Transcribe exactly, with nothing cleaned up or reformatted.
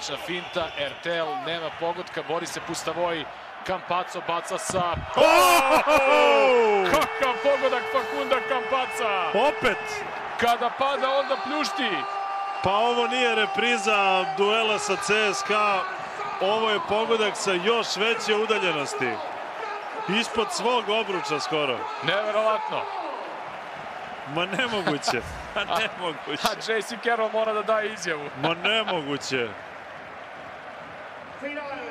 Odlična finta, Ertel, nema pogotka, bori se Pustavoj, Campazzo baca sa... Kakav pogodak Fakunda Campazza! Opet! Kada pada, onda pljušti! Pa ovo nije repriza duela sa C S K A, ovo je pogodak sa još veće udaljenosti. Ispod svog obruča skoro. Neverovatno! Ma nemoguće, ma nemoguće. A J C Carroll mora da daje izjavu. Ma nemoguće.